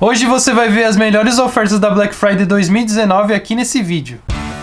Hoje você vai ver as melhores ofertas da Black Friday 2019 aqui nesse vídeo.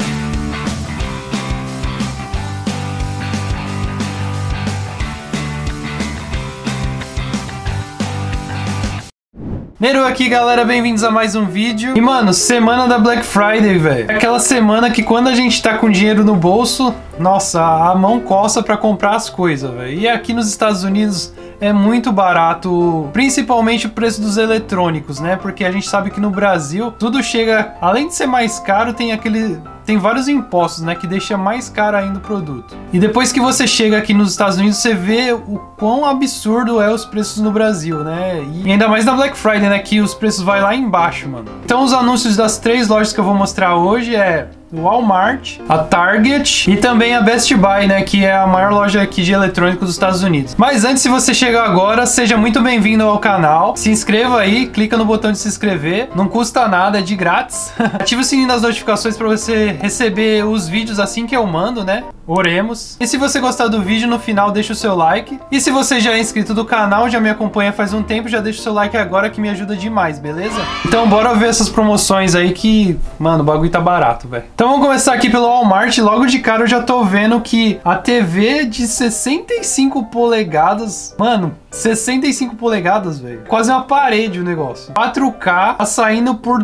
Neru aqui, galera, bem-vindos a mais um vídeo. E, mano, semana da Black Friday, velho. É aquela semana que quando a gente tá com dinheiro no bolso, nossa, a mão coça pra comprar as coisas, velho. E aqui nos Estados Unidos é muito barato, principalmente o preço dos eletrônicos, né? Porque a gente sabe que no Brasil tudo chega, além de ser mais caro, tem vários impostos, né, que deixa mais caro ainda o produto. E depois que você chega aqui nos Estados Unidos, você vê o quão absurdo é os preços no Brasil, né? E ainda mais na Black Friday, né, que os preços vai lá embaixo, mano. Então os anúncios das 3 lojas que eu vou mostrar hoje é o Walmart, a Target e também a Best Buy, né, que é a maior loja aqui de eletrônicos dos Estados Unidos. Mas antes, se você chegar agora, seja muito bem-vindo ao canal. Se inscreva aí, clica no botão de se inscrever. Não custa nada, é de grátis. Ative o sininho das notificações para você receber os vídeos assim que eu mando, né? Oremos. E se você gostar do vídeo, no final deixa o seu like. E se você já é inscrito do canal, já me acompanha faz um tempo, já deixa o seu like agora que me ajuda demais, beleza? Então bora ver essas promoções aí que, mano, o bagulho tá barato, velho. Então vamos começar aqui pelo Walmart. Logo de cara eu já tô vendo que a TV de 65 polegadas, mano, 65 polegadas, velho. Quase uma parede o negócio. 4K tá saindo por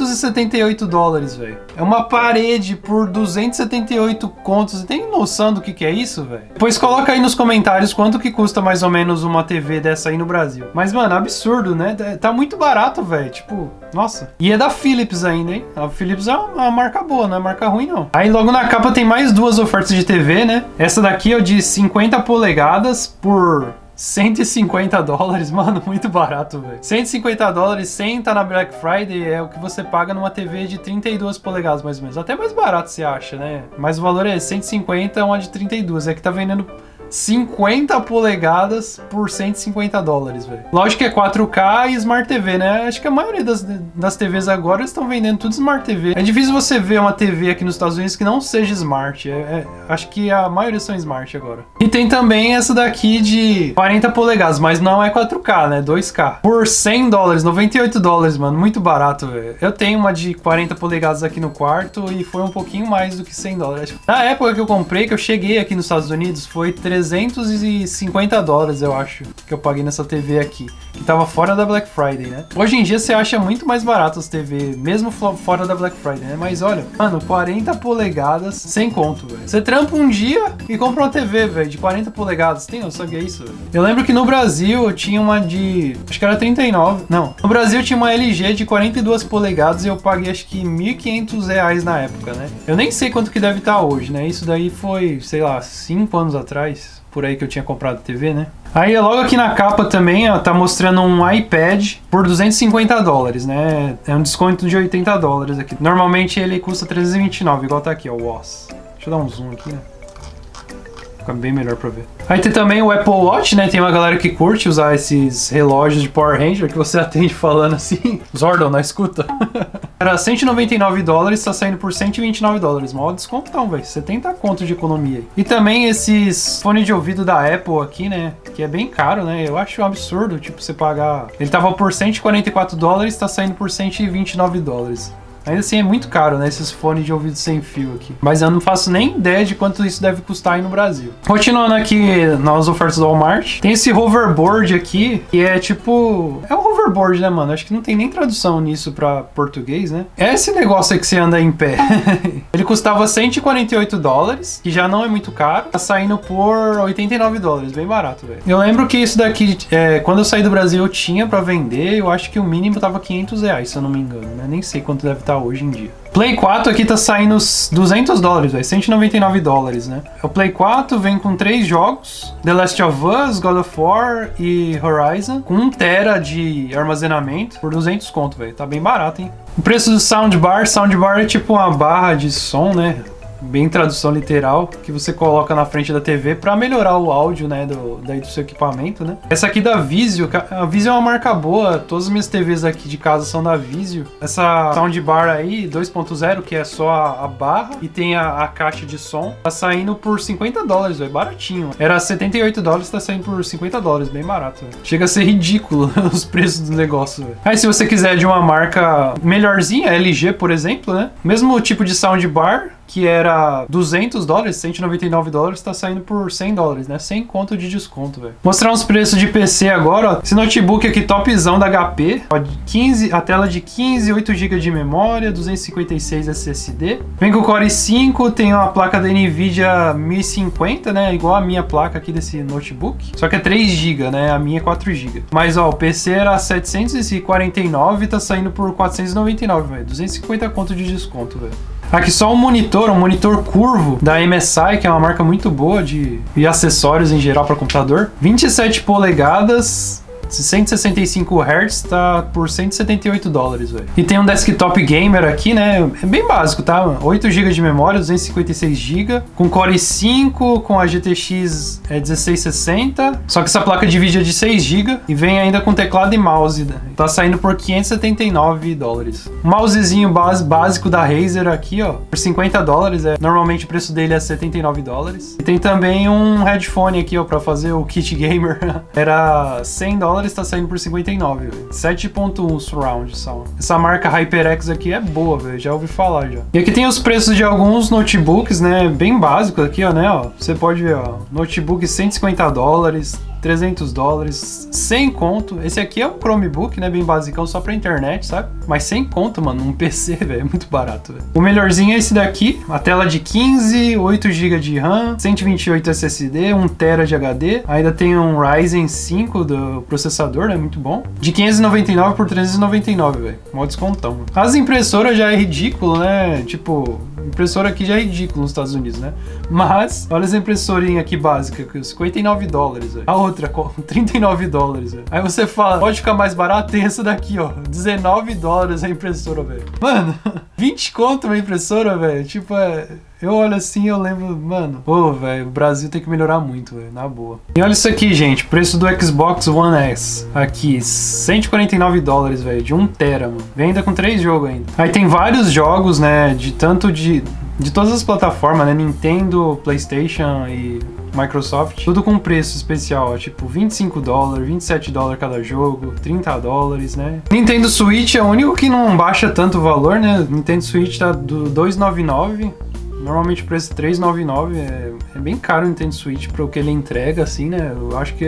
278 dólares, velho. É uma parede por 278 contos. Você tem noção do que é isso, velho? Depois coloca aí nos comentários quanto que custa mais ou menos uma TV dessa aí no Brasil. Mas, mano, absurdo, né? Tá muito barato, velho. Tipo, nossa. E é da Philips ainda, hein? A Philips é uma marca boa, não é marca ruim, não. Aí logo na capa tem mais 2 ofertas de TV, né? Essa daqui é de 50 polegadas por 150 dólares, mano, muito barato, velho. 150 dólares sem estar na Black Friday é o que você paga numa TV de 32 polegadas, mais ou menos. Até mais barato, você acha, né? Mas o valor é 150, uma de 32. É que tá vendendo 50 polegadas por 150 dólares, velho. Lógico que é 4K e Smart TV, né? Acho que a maioria das TVs agora estão vendendo tudo Smart TV. É difícil você ver uma TV aqui nos Estados Unidos que não seja Smart. Acho que a maioria são Smart agora. E tem também essa daqui de 40 polegadas, mas não é 4K, né? 2K. Por 100 dólares, 98 dólares, mano. Muito barato, velho. Eu tenho uma de 40 polegadas aqui no quarto e foi um pouquinho mais do que 100 dólares. Na época que eu comprei, que eu cheguei aqui nos Estados Unidos, foi 350 dólares, eu acho, que eu paguei nessa TV aqui, que tava fora da Black Friday, né? Hoje em dia você acha muito mais barato as TV, mesmo fora da Black Friday, né? Mas olha, mano, 40 polegadas sem conto, velho. Você trampa um dia e compra uma TV, velho, de 40 polegadas. Tem noção que é isso, velho? Eu lembro que no Brasil eu tinha uma de, acho que era 39, não. No Brasil eu tinha uma LG de 42 polegadas e eu paguei acho que R$1.500 na época, né? Eu nem sei quanto que deve estar hoje, né? Isso daí foi, sei lá, 5 anos atrás. Por aí que eu tinha comprado TV, né? Aí logo aqui na capa também, ó, tá mostrando um iPad por 250 dólares, né? É um desconto de 80 dólares aqui. Normalmente ele custa 329, igual tá aqui, ó, o Woz. Deixa eu dar um zoom aqui, né? Fica bem melhor pra ver. Aí tem também o Apple Watch, né? Tem uma galera que curte usar esses relógios de Power Ranger que você atende falando assim. Zordon, na escuta. Era 199 dólares, tá saindo por 129 dólares. Maior descontão, velho. 70 conto de economia. E também esses fones de ouvido da Apple aqui, né? Que é bem caro, né? Eu acho um absurdo, tipo, você pagar... Ele tava por 144 dólares, tá saindo por 129 dólares. Ainda assim é muito caro, né? Esses fones de ouvido sem fio aqui. Mas eu não faço nem ideia de quanto isso deve custar aí no Brasil. Continuando aqui nas ofertas do Walmart. Tem esse hoverboard aqui, que é tipo... É um hoverboard, né, mano? Acho que não tem nem tradução nisso pra português, né? É esse negócio aí que você anda em pé. Ele custava 148 dólares, que já não é muito caro. Tá saindo por 89 dólares, bem barato, velho. Eu lembro que isso daqui, quando eu saí do Brasil, eu tinha pra vender. Eu acho que o mínimo tava R$500, se eu não me engano, né? Nem sei quanto deve estar hoje em dia. Play 4 aqui tá saindo 200 dólares, velho, 199 dólares, né? O Play 4 vem com 3 jogos, The Last of Us, God of War e Horizon, com 1 tera de armazenamento por 200 conto, velho. Tá bem barato, hein? O preço do soundbar é tipo uma barra de som, né? bem tradução literal, que você coloca na frente da TV pra melhorar o áudio, né, daí do seu equipamento, né. Essa aqui da Vizio, a Vizio é uma marca boa, todas as minhas TVs aqui de casa são da Vizio. Essa soundbar aí, 2.0, que é só a barra e tem a caixa de som, tá saindo por $50, velho, baratinho. Era $78, tá saindo por $50, bem barato, véio. Chega a ser ridículo os preços do negócio, velho. Aí se você quiser de uma marca melhorzinha, LG, por exemplo, né, mesmo tipo de soundbar, que era $200, $199, tá saindo por $100, né? Sem conto de desconto, velho. Mostrar uns preços de PC agora, ó. Esse notebook aqui, topzão da HP. Ó, a tela de 15, 8 GB de memória, 256 SSD. Vem com o Core i5, tem uma placa da Nvidia 1050, né? Igual a minha placa aqui desse notebook. Só que é 3 GB, né? A minha é 4 GB. Mas, ó, o PC era 749 e tá saindo por 499, velho. 250 conto de desconto, velho. Aqui só um monitor curvo da MSI, que é uma marca muito boa de acessórios em geral para computador. 27 polegadas, 165 Hz, tá por $178, velho. E tem um desktop gamer aqui, né? É bem básico, tá? 8 GB de memória, 256 GB, com Core i5, com a GTX 1660. Só que essa placa de vídeo é de 6 GB e vem ainda com teclado e mouse. Né? Tá saindo por $579. Um mousezinho básico da Razer aqui, ó, por $50. Normalmente o preço dele é $79. E tem também um headphone aqui, ó, para fazer o kit gamer. Era $100. Está saindo por 59, velho. 7.1 surround sound. Essa marca HyperX aqui é boa, velho. Já ouvi falar já. E aqui tem os preços de alguns notebooks, né? Bem básicos aqui, ó, né? Ó, você pode ver, ó. Notebook $150, $300, 100 conto. Esse aqui é um Chromebook, né? Bem basicão, só pra internet, sabe? Mas 100 conto, mano, um PC, velho. É muito barato, velho. O melhorzinho é esse daqui. A tela de 15, 8 GB de RAM, 128 SSD, 1 TB de HD. Ainda tem um Ryzen 5 do processador, né? Muito bom. De 599 por 399, velho. Mó descontão. As impressoras já é ridículo, né? Tipo, impressora aqui já é ridículo nos Estados Unidos, né? Mas, olha essa impressorinha aqui básica, $59, velho. A outra, $39, velho. Aí você fala, pode ficar mais barato? Tem essa daqui, ó, $19 a impressora, velho. Mano, 20 conto uma impressora, velho. Tipo, eu olho assim, eu lembro, mano, pô, velho, o Brasil tem que melhorar muito, velho, na boa. E olha isso aqui, gente, preço do Xbox One S, aqui, $149, velho, de 1 TB, mano. Vem ainda com 3 jogos ainda. Aí tem vários jogos, né, de todas as plataformas, né, Nintendo, PlayStation e Microsoft, tudo com preço especial, ó, tipo $25, $27 cada jogo, $30, né? Nintendo Switch é o único que não baixa tanto o valor, né? Nintendo Switch tá do $299. Normalmente o preço é $399, é bem caro o Nintendo Switch para o que ele entrega, assim, né? Eu acho que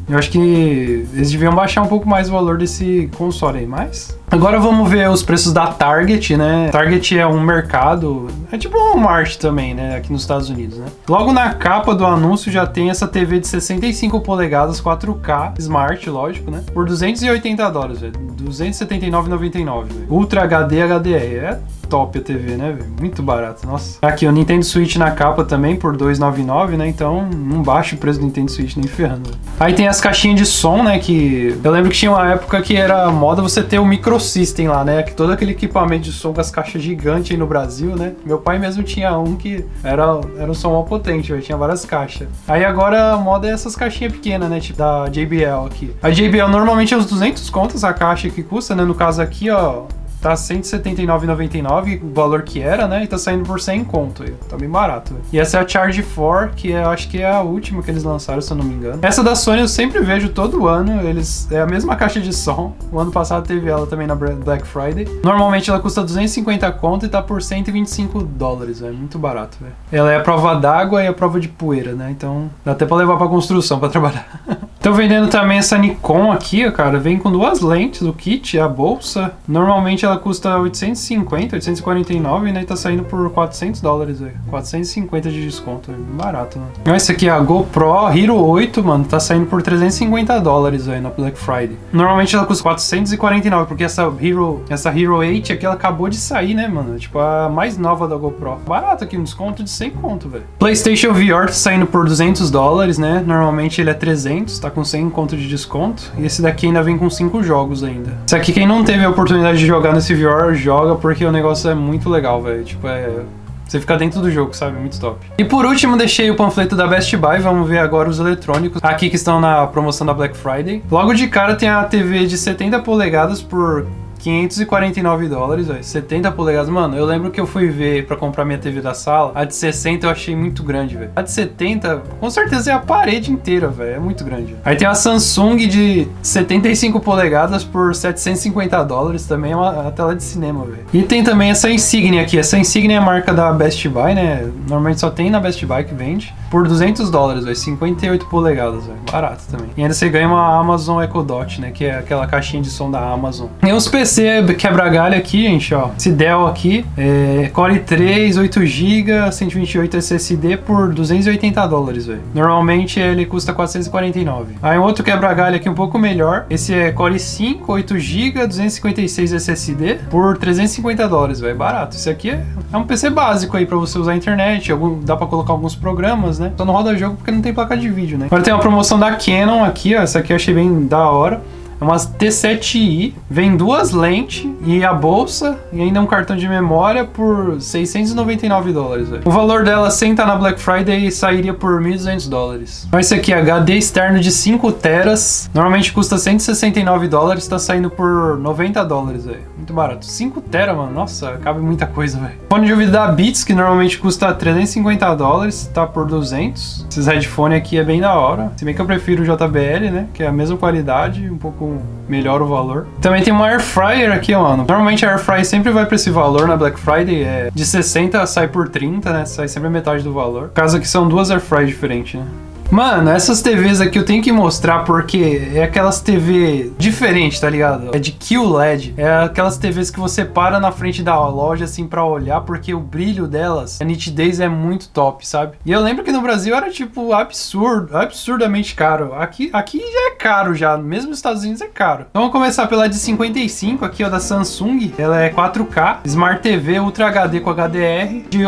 eles deviam baixar um pouco mais o valor desse console aí, mas... Agora vamos ver os preços da Target, né? Target é um mercado, é tipo um Walmart também, né? Aqui nos Estados Unidos, né? Logo na capa do anúncio já tem essa TV de 65 polegadas 4K, Smart, lógico, né? Por $280, velho. $279,99, velho. Ultra HD HDR, é top a TV, né, velho? Muito barato, nossa. Aqui, o Nintendo Switch na capa também por $299, né? Então, não baixa o preço do Nintendo Switch nem ferrando. Véio. Aí tem as caixinhas de som, né? Que eu lembro que tinha uma época que era moda você ter o microsystem lá, né? Que todo aquele equipamento de som com as caixas gigantes aí no Brasil, né? Meu pai mesmo tinha um que era um som mal potente, velho. Tinha várias caixas. Aí agora a moda é essas caixinhas pequenas, né? Tipo da JBL aqui. A JBL normalmente é uns 200 contos a caixa que custa, né? No caso aqui, ó... Tá R$179,99, o valor que era, né? E tá saindo por 100 conto aí. Tá bem barato, véio. E essa é a Charge 4, que acho que é a última que eles lançaram, se eu não me engano. Essa da Sony eu sempre vejo todo ano. É a mesma caixa de som. O ano passado teve ela também na Black Friday. Normalmente ela custa 250 conto e tá por $125, velho. Muito barato, velho. Ela é a prova d'água e a prova de poeira, né? Então dá até pra levar pra construção, pra trabalhar. Tô vendendo também essa Nikon aqui, cara. Vem com 2 lentes, o kit, a bolsa. Normalmente ela custa 850, 849, né? E tá saindo por $400, velho. 450 de desconto, velho. Barato, mano. Essa aqui é a GoPro Hero 8, mano. Tá saindo por $350, velho, na Black Friday. Normalmente ela custa 449, porque essa Hero 8 aqui, ela acabou de sair, né, mano? Tipo, a mais nova da GoPro. Barato aqui, um desconto de 100 conto, velho. PlayStation VR tá saindo por $200, né? Normalmente ele é 300, tá com 100 conto de desconto. E esse daqui ainda vem com 5 jogos ainda. Esse aqui, quem não teve a oportunidade de jogar nesse VR, joga, porque o negócio é muito legal, velho. Tipo, Você fica dentro do jogo, sabe? Muito top. E por último, deixei o panfleto da Best Buy. Vamos ver agora os eletrônicos aqui que estão na promoção da Black Friday. Logo de cara tem a TV de 70 polegadas por $549, velho. 70 polegadas. Mano, eu lembro que eu fui ver pra comprar minha TV da sala. A de 60 eu achei muito grande, velho. A de 70, com certeza é a parede inteira, velho. É muito grande. Aí tem a Samsung de 75 polegadas por $750. Também é uma tela de cinema, velho. E tem também essa Insignia aqui. Essa Insignia é a marca da Best Buy, né? Normalmente só tem na Best Buy que vende. Por $200, velho. 58 polegadas, velho. Barato também. E ainda você ganha uma Amazon Echo Dot, né? Que é aquela caixinha de som da Amazon. Tem uns PC quebra-galho aqui, gente, ó. Esse Dell aqui, Core i3, 8GB, 128 SSD por $280, velho. Normalmente ele custa 449. Aí um outro quebra-galho aqui um pouco melhor. Esse é Core i5, 8GB, 256 SSD por $350, velho. Barato. Esse aqui é um PC básico aí pra você usar a internet. Dá pra colocar alguns programas, né? Só não roda jogo porque não tem placa de vídeo, né? Agora tem uma promoção da Canon aqui, ó. Essa aqui eu achei bem da hora. É uma T7i, vem duas lentes e a bolsa e ainda um cartão de memória por $699, velho. O valor dela sem estar na Black Friday sairia por $1.200. Então esse aqui é HD externo de 5 teras, normalmente custa $169, tá saindo por $90, velho. Muito barato. 5 teras, mano, nossa, cabe muita coisa, velho. Fone de ouvido da Beats, que normalmente custa $350, tá por 200. Esses headphones aqui é bem da hora, se bem que eu prefiro o JBL, né, que é a mesma qualidade, um pouco melhor o valor. Também tem uma Air Fryer aqui, mano. Normalmente a Air Fryer sempre vai pra esse valor na Black Friday. De 60 sai por 30, né? Sai sempre a metade do valor. No caso aqui são duas Air Fryer diferentes, né? Mano, essas TVs aqui eu tenho que mostrar porque é aquelas TV diferentes, tá ligado? É de QLED. É aquelas TVs que você para na frente da loja assim pra olhar porque o brilho delas, a nitidez é muito top, sabe? E eu lembro que no Brasil era tipo absurdamente caro. Aqui já é caro já, mesmo nos Estados Unidos é caro. Então vamos começar pela de 55 aqui, ó, da Samsung. Ela é 4K, Smart TV Ultra HD com HDR. De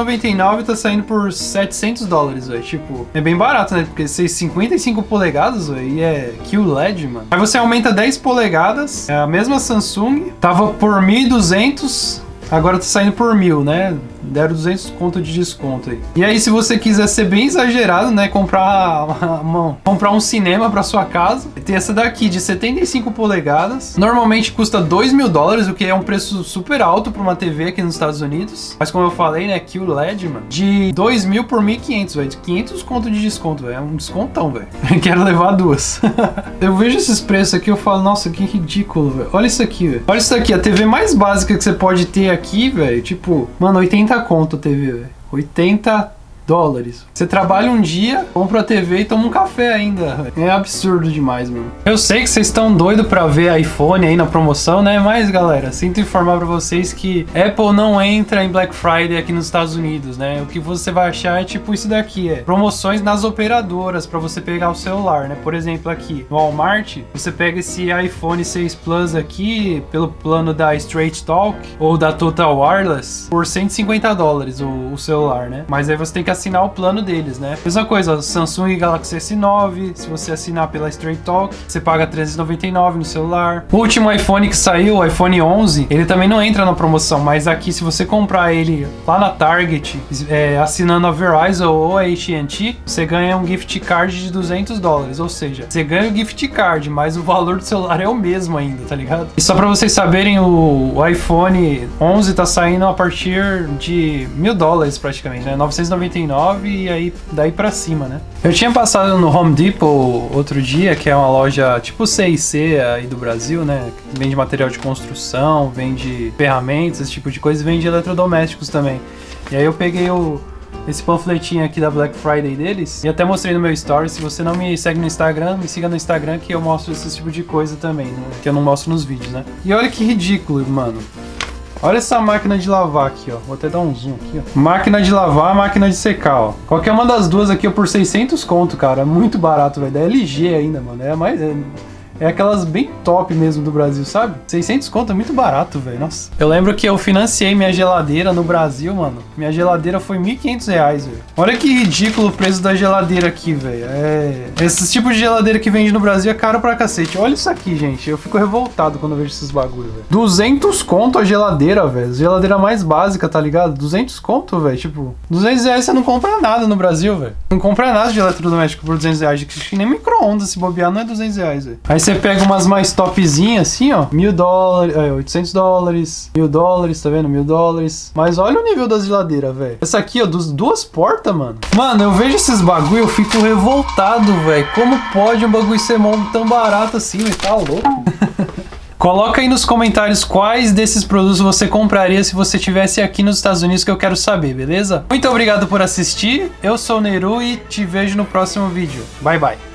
899 tá saindo por $700, velho. Tipo, é bem barato, né? Porque 55 polegadas, véio, e é QLED, mano. Aí você aumenta 10 polegadas, é a mesma Samsung, tava por 1.200, agora tá saindo por 1.000, né? Deram 200 conto de desconto aí. E aí, se você quiser ser bem exagerado, né? Comprar um cinema pra sua casa. Tem essa daqui de 75 polegadas. Normalmente custa $2.000, o que é um preço super alto pra uma TV aqui nos Estados Unidos. Mas como eu falei, né? QLED, mano. De 2.000 por 1.500, velho. 500 conto de desconto, velho. É um descontão, velho. Quero levar duas. Eu vejo esses preços aqui, eu falo, nossa, que ridículo, velho. Olha isso aqui, velho. Olha isso aqui, a TV mais básica que você pode ter aqui, velho. Tipo, mano, 80 conto a TV, velho. $80. Você trabalha um dia, compra a TV e toma um café ainda. É absurdo demais, mano. Eu sei que vocês estão doidos pra ver iPhone aí na promoção, né? Mas, galera, sinto informar pra vocês que Apple não entra em Black Friday aqui nos Estados Unidos, né? O que você vai achar é tipo isso daqui, promoções nas operadoras pra você pegar o celular, né? Por exemplo, aqui no Walmart, você pega esse iPhone 6 Plus aqui pelo plano da Straight Talk ou da Total Wireless por $150 o celular, né? Mas aí você tem que assinar o plano deles, né? Mesma coisa, Samsung Galaxy S9, se você assinar pela Straight Talk, você paga $399 no celular. O último iPhone que saiu, o iPhone 11, ele também não entra na promoção, mas aqui se você comprar ele lá na Target, assinando a Verizon ou a AT&T, você ganha um gift card de $200, ou seja, você ganha o gift card, mas o valor do celular é o mesmo ainda, tá ligado? E só pra vocês saberem, o iPhone 11 tá saindo a partir de $1.000 praticamente, né? 999 e aí daí pra cima, né? Eu tinha passado no Home Depot outro dia, que é uma loja tipo C&C aí do Brasil, né? Vende material de construção, vende ferramentas, esse tipo de coisa, e vende eletrodomésticos também. E aí eu peguei esse panfletinho aqui da Black Friday deles e até mostrei no meu story. Se você não me segue no Instagram, me siga no Instagram que eu mostro esse tipo de coisa também, né? Que eu não mostro nos vídeos, né? E olha que ridículo, mano. Olha essa máquina de lavar aqui, ó. Vou até dar um zoom aqui, ó. Máquina de lavar, máquina de secar, ó. Qualquer uma das duas aqui, ó, por 600 conto, cara. Muito barato, velho. Da LG ainda, mano. É aquelas bem top mesmo do Brasil, sabe? 600 conto é muito barato, velho. Nossa. Eu lembro que eu financiei minha geladeira no Brasil, mano. Minha geladeira foi R$1.500, velho. Olha que ridículo o preço da geladeira aqui, velho. Esses tipos de geladeira que vende no Brasil é caro pra cacete. Olha isso aqui, gente. Eu fico revoltado quando eu vejo esses bagulho, velho. 200 conto a geladeira, velho. Geladeira mais básica, tá ligado? 200 conto, velho. Tipo, R$200 você não compra nada no Brasil, velho. Não compra nada de eletrodoméstico por R$200. Acho que nem micro-ondas, se bobear, não é R$200, velho. Aí você pega umas mais topzinhas assim, ó. $1.000, $800, $1.000, tá vendo? $1.000. Mas olha o nível das geladeiras, velho. Essa aqui, ó, duas portas, mano. Mano, eu vejo esses bagulho e eu fico revoltado, velho. Como pode um bagulho ser tão barato assim, velho? Tá louco? Coloca aí nos comentários quais desses produtos você compraria se você estivesse aqui nos Estados Unidos, que eu quero saber, beleza? Muito obrigado por assistir. Eu sou o Neru e te vejo no próximo vídeo. Bye, bye.